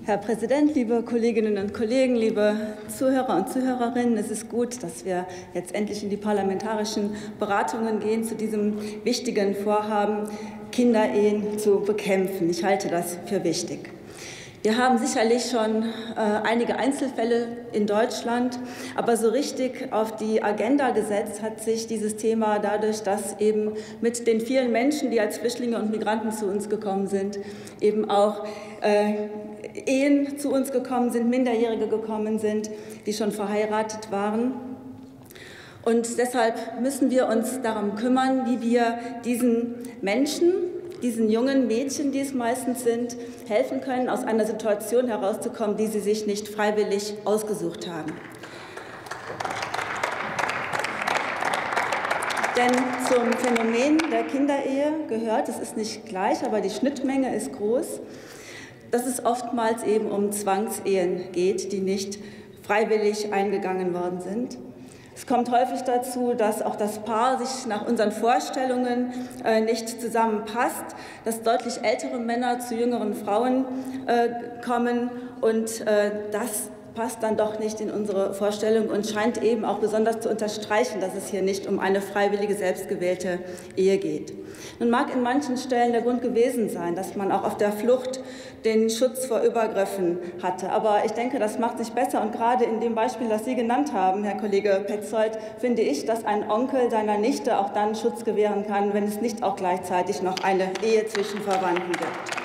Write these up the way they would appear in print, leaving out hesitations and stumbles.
Herr Präsident, liebe Kolleginnen und Kollegen, liebe Zuhörer und Zuhörerinnen! Es ist gut, dass wir jetzt endlich in die parlamentarischen Beratungen gehen zu diesem wichtigen Vorhaben, Kinderehen zu bekämpfen. Ich halte das für wichtig. Wir haben sicherlich schon einige Einzelfälle in Deutschland, aber so richtig auf die Agenda gesetzt hat sich dieses Thema dadurch, dass eben mit den vielen Menschen, die als Flüchtlinge und Migranten zu uns gekommen sind, eben auch Ehen zu uns gekommen sind, Minderjährige gekommen sind, die schon verheiratet waren. Und deshalb müssen wir uns darum kümmern, wie wir diesen Menschen, diesen jungen Mädchen, die es meistens sind, helfen können, aus einer Situation herauszukommen, die sie sich nicht freiwillig ausgesucht haben. Denn zum Phänomen der Kinderehe gehört, es ist nicht gleich, aber die Schnittmenge ist groß, dass es oftmals eben um Zwangsehen geht, die nicht freiwillig eingegangen worden sind. Es kommt häufig dazu, dass auch das Paar sich nach unseren Vorstellungen nicht zusammenpasst, dass deutlich ältere Männer zu jüngeren Frauen kommen und das passt dann doch nicht in unsere Vorstellung und scheint eben auch besonders zu unterstreichen, dass es hier nicht um eine freiwillige, selbstgewählte Ehe geht. Nun mag in manchen Stellen der Grund gewesen sein, dass man auch auf der Flucht den Schutz vor Übergriffen hatte. Aber ich denke, das macht sich besser. Und gerade in dem Beispiel, das Sie genannt haben, Herr Kollege Petzold, finde ich, dass ein Onkel seiner Nichte auch dann Schutz gewähren kann, wenn es nicht auch gleichzeitig noch eine Ehe zwischen Verwandten gibt.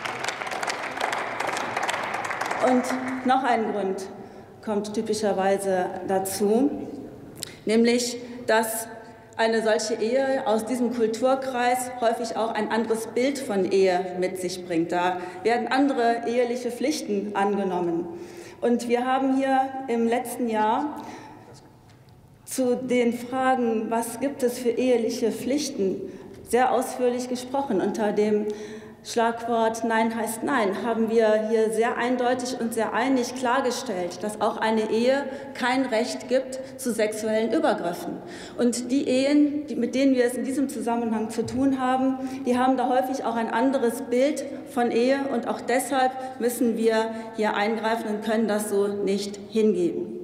Und noch ein Grund kommt typischerweise dazu, nämlich, dass eine solche Ehe aus diesem Kulturkreis häufig auch ein anderes Bild von Ehe mit sich bringt. Da werden andere eheliche Pflichten angenommen. Und wir haben hier im letzten Jahr zu den Fragen, was gibt es für eheliche Pflichten, sehr ausführlich gesprochen. Unter dem Schlagwort Nein heißt Nein haben wir hier sehr eindeutig und sehr einig klargestellt, dass auch eine Ehe kein Recht gibt zu sexuellen Übergriffen. Und die Ehen, mit denen wir es in diesem Zusammenhang zu tun haben, die haben da häufig auch ein anderes Bild von Ehe. Und auch deshalb müssen wir hier eingreifen und können das so nicht hingeben.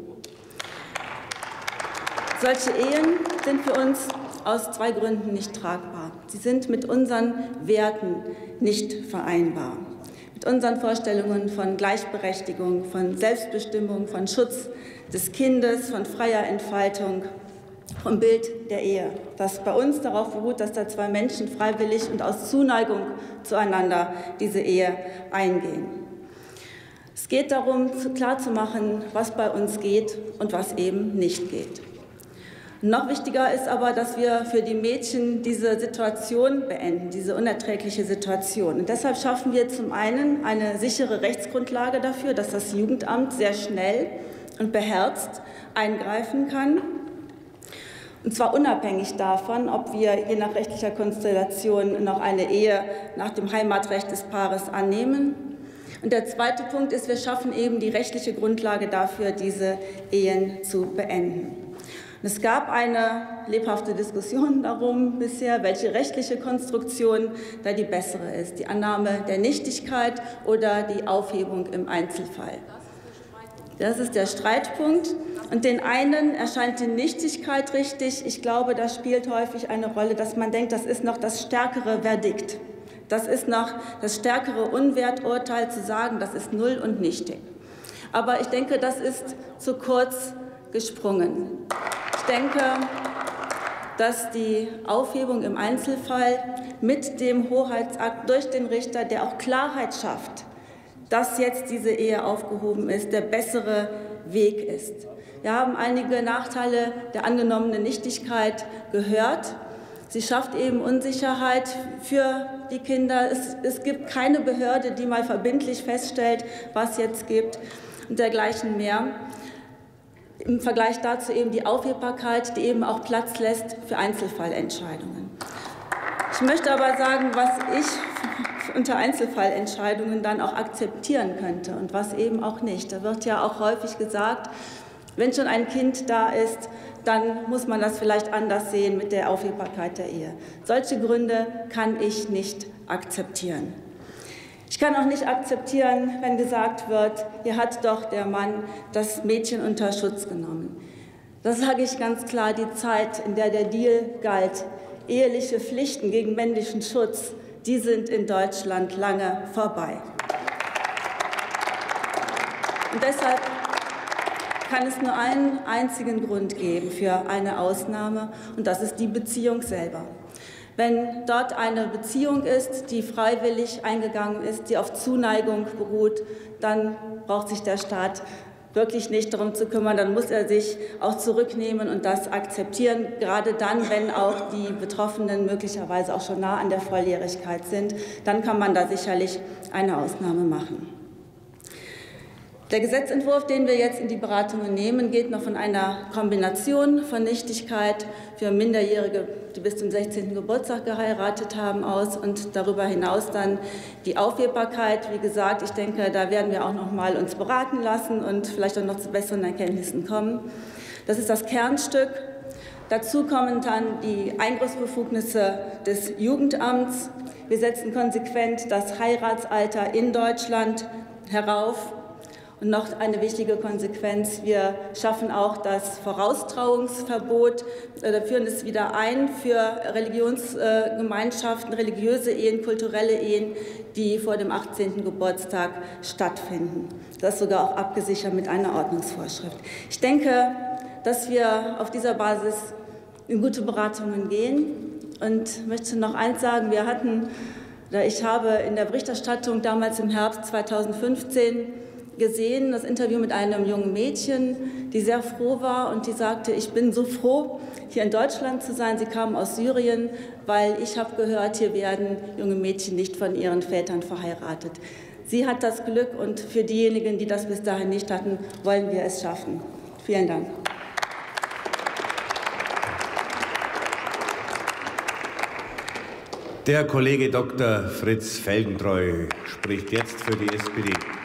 Solche Ehen sind für uns aus zwei Gründen nicht tragbar. Sie sind mit unseren Werten nicht vereinbar. Mit unseren Vorstellungen von Gleichberechtigung, von Selbstbestimmung, von Schutz des Kindes, von freier Entfaltung, vom Bild der Ehe, das bei uns darauf beruht, dass da zwei Menschen freiwillig und aus Zuneigung zueinander diese Ehe eingehen. Es geht darum, klarzumachen, was bei uns geht und was eben nicht geht. Noch wichtiger ist aber, dass wir für die Mädchen diese Situation beenden, diese unerträgliche Situation. Und deshalb schaffen wir zum einen eine sichere Rechtsgrundlage dafür, dass das Jugendamt sehr schnell und beherzt eingreifen kann. Und zwar unabhängig davon, ob wir je nach rechtlicher Konstellation noch eine Ehe nach dem Heimatrecht des Paares annehmen. Und der zweite Punkt ist, wir schaffen eben die rechtliche Grundlage dafür, diese Ehen zu beenden. Es gab eine lebhafte Diskussion darum bisher, welche rechtliche Konstruktion da die bessere ist, die Annahme der Nichtigkeit oder die Aufhebung im Einzelfall. Das ist der Streitpunkt. Und den einen erscheint die Nichtigkeit richtig. Ich glaube, da spielt häufig eine Rolle, dass man denkt, das ist noch das stärkere Verdikt. Das ist noch das stärkere Unwerturteil zu sagen, das ist null und nichtig. Aber ich denke, das ist zu kurz gesprungen. Ich denke, dass die Aufhebung im Einzelfall mit dem Hoheitsakt durch den Richter, der auch Klarheit schafft, dass jetzt diese Ehe aufgehoben ist, der bessere Weg ist. Wir haben einige Nachteile der angenommenen Nichtigkeit gehört. Sie schafft eben Unsicherheit für die Kinder. Es gibt keine Behörde, die mal verbindlich feststellt, was jetzt gibt und dergleichen mehr. Im Vergleich dazu eben die Aufhebbarkeit, die eben auch Platz lässt für Einzelfallentscheidungen. Ich möchte aber sagen, was ich unter Einzelfallentscheidungen dann auch akzeptieren könnte und was eben auch nicht. Da wird ja auch häufig gesagt, wenn schon ein Kind da ist, dann muss man das vielleicht anders sehen mit der Aufhebbarkeit der Ehe. Solche Gründe kann ich nicht akzeptieren. Ich kann auch nicht akzeptieren, wenn gesagt wird, hier hat doch der Mann das Mädchen unter Schutz genommen. Das sage ich ganz klar, die Zeit, in der der Deal galt, eheliche Pflichten gegen männlichen Schutz, die sind in Deutschland lange vorbei. Und deshalb kann es nur einen einzigen Grund geben für eine Ausnahme, und das ist die Beziehung selber. Wenn dort eine Beziehung ist, die freiwillig eingegangen ist, die auf Zuneigung beruht, dann braucht sich der Staat wirklich nicht darum zu kümmern, dann muss er sich auch zurücknehmen und das akzeptieren, gerade dann, wenn auch die Betroffenen möglicherweise auch schon nah an der Volljährigkeit sind, dann kann man da sicherlich eine Ausnahme machen. Der Gesetzentwurf, den wir jetzt in die Beratungen nehmen, geht noch von einer Kombination von Nichtigkeit für Minderjährige, die bis zum 16. Geburtstag geheiratet haben, aus und darüber hinaus dann die Aufhebbarkeit. Wie gesagt, ich denke, da werden wir auch noch mal uns beraten lassen und vielleicht auch noch zu besseren Erkenntnissen kommen. Das ist das Kernstück. Dazu kommen dann die Eingriffsbefugnisse des Jugendamts. Wir setzen konsequent das Heiratsalter in Deutschland herauf. Und noch eine wichtige Konsequenz, wir schaffen auch das Voraustrauungsverbot, führen es wieder ein für Religionsgemeinschaften, religiöse Ehen, kulturelle Ehen, die vor dem 18. Geburtstag stattfinden. Das ist sogar auch abgesichert mit einer Ordnungsvorschrift. Ich denke, dass wir auf dieser Basis in gute Beratungen gehen und möchte noch eins sagen, ich habe in der Berichterstattung damals im Herbst 2015 gesehen, das Interview mit einem jungen Mädchen, die sehr froh war und die sagte, ich bin so froh, hier in Deutschland zu sein. Sie kam aus Syrien, weil ich habe gehört, hier werden junge Mädchen nicht von ihren Vätern verheiratet. Sie hat das Glück und für diejenigen, die das bis dahin nicht hatten, wollen wir es schaffen. Vielen Dank. Der Kollege Dr. Fritz Felgentreu spricht jetzt für die SPD.